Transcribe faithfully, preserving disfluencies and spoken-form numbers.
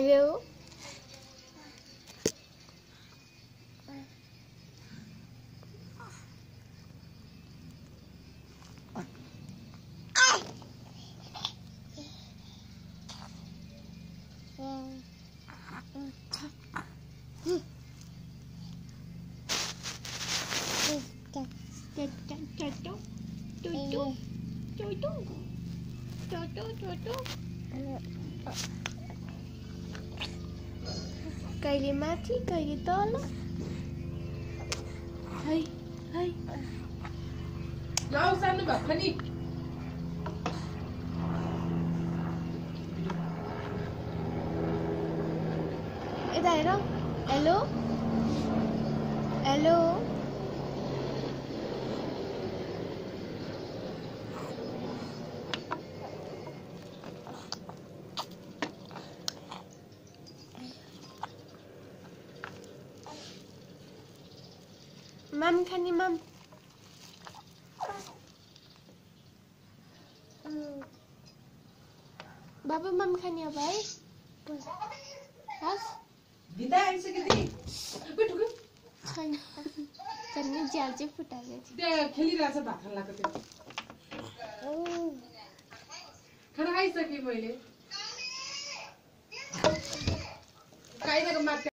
कहिले हो कहिले माथि कहिले तल है है जाऊ सानो भएको नि यता हेर हेलो हेलो मम खाने मम बाबा मम खाने अब है हस् बिदा आइसक्यो नि उठ्नु छैन तन्ने ज्याल चाहिँ फुटाएको थियो त्यहाँ खेलिरहेछ भात खान लाग्यो त्यो खाना खाइसकेँ मैले खाइरहेको माथि